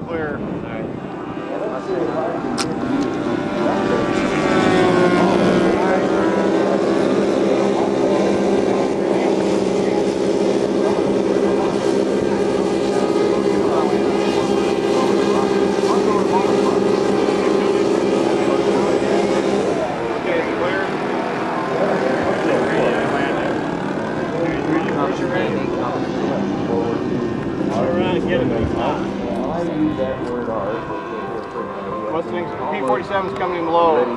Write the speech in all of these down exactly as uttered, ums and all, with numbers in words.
clear. Mustang's P forty-seven's coming in low. That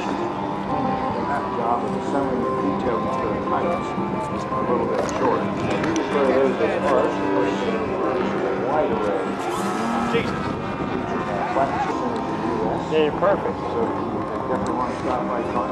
job of assembling the detail into the pilots is a little bit short. We refer to those as arcs, wide array. Jesus. Yeah, you're perfect. So you definitely want to stop by talking.